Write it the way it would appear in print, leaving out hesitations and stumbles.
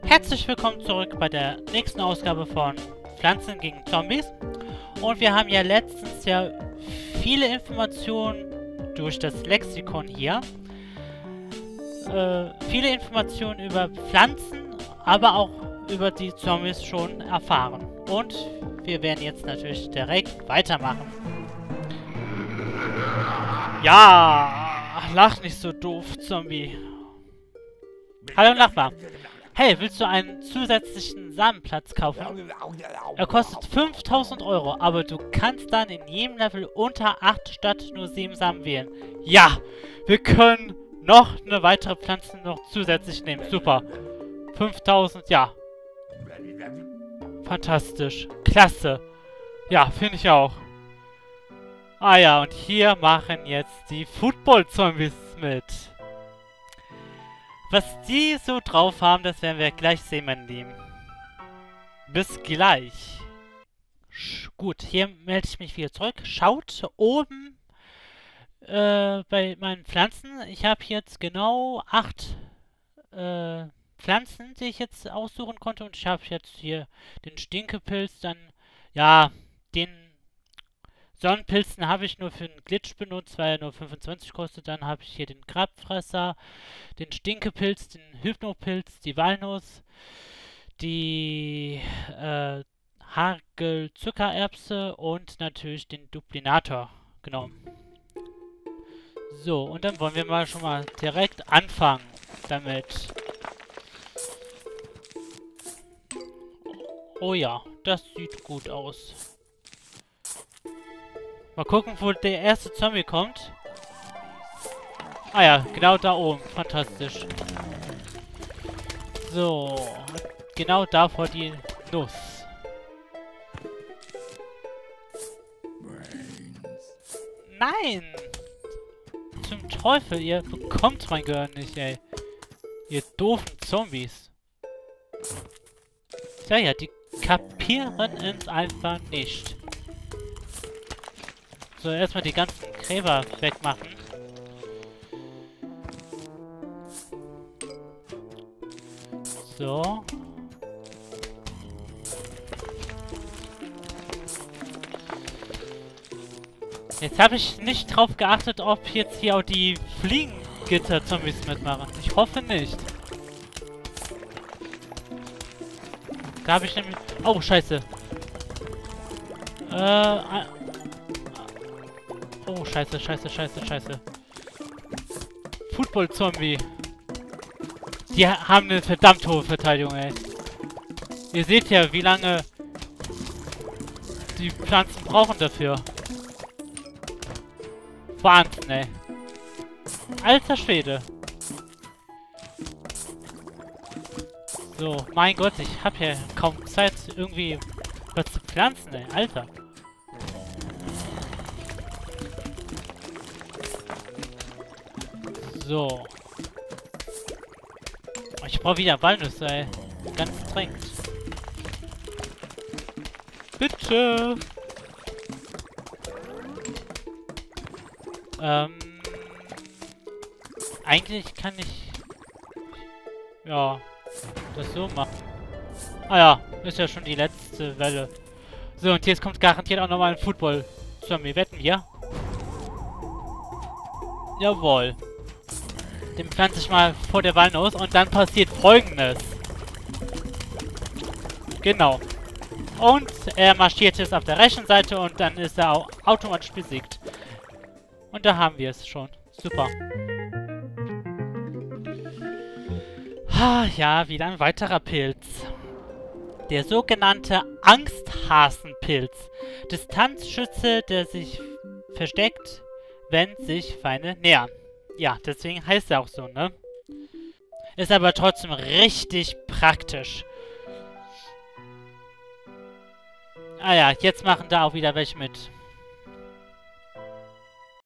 Herzlich willkommen zurück bei der nächsten Ausgabe von Pflanzen gegen Zombies. Und wir haben ja letztens viele Informationen durch das Lexikon hier. Viele Informationen über Pflanzen, aber auch über die Zombies schon erfahren. Und wir werden jetzt natürlich direkt weitermachen. Ja, lach nicht so doof, Zombie. Hallo Nachbar. Hey, willst du einen zusätzlichen Samenplatz kaufen? Er kostet 5000 Euro, aber du kannst dann in jedem Level unter 8 statt nur 7 Samen wählen. Ja, wir können noch eine weitere Pflanze noch zusätzlich nehmen. Super. 5000, ja. Fantastisch. Klasse. Ja, finde ich auch. Ah ja, und hier machen jetzt die Football-Zombies mit. Was die so drauf haben, das werden wir gleich sehen, mein Lieben. Bis gleich. Gut, hier melde ich mich wieder zurück. Schaut oben bei meinen Pflanzen. Ich habe jetzt genau 8 Pflanzen, die ich jetzt aussuchen konnte. Und ich habe jetzt hier den Stinkepilz, dann, ja, den Sonnenpilzen habe ich nur für einen Glitch benutzt, weil er nur 25 kostet. Dann habe ich hier den Grabfresser, den Stinkepilz, den Hypnopilz, die Walnuss, die Hagelzuckererbse und natürlich den Duplinator genommen. So, und dann wollen wir mal schon mal direkt anfangen damit. Oh ja, das sieht gut aus. Mal gucken, wo der erste Zombie kommt. Ah ja, genau da oben. Fantastisch. So. Genau davor die Nuss. Nein! Zum Teufel, ihr bekommt mein Gehirn nicht, ey. Ihr doofen Zombies. Ja, die kapieren es einfach nicht. So, erstmal die ganzen Gräber wegmachen. So. Jetzt habe ich nicht drauf geachtet, ob jetzt hier auch die Fliegengitter-Zombies mitmachen. Ich hoffe nicht. Da habe ich nämlich... Oh, scheiße. Oh, scheiße. Football-Zombie. Die haben eine verdammt hohe Verteidigung, ey. Ihr seht ja, wie lange die Pflanzen brauchen dafür. Wahnsinn, ey. Alter Schwede. So, mein Gott, ich habe ja kaum Zeit, irgendwie was zu pflanzen, ey. Alter. So. Ich brauche wieder Walnüsse, ey. Ganz dringend. Bitte. Eigentlich kann ich... Ja, das so machen. Ah ja, ist ja schon die letzte Welle. So, und jetzt kommt garantiert auch nochmal ein Football-Zombie. Wetten wir? Jawohl. Den pflanze ich mal vor der Walnuss und dann passiert Folgendes. Genau. Und er marschiert jetzt auf der rechten Seite und dann ist er auch automatisch besiegt. Und da haben wir es schon. Super. Ja, wieder ein weiterer Pilz. Der sogenannte Angsthasenpilz. Distanzschütze, der sich versteckt, wenn sich Feinde nähern. Ja, deswegen heißt er auch so, ne? Ist aber trotzdem richtig praktisch. Ah ja, jetzt machen da auch wieder welche mit.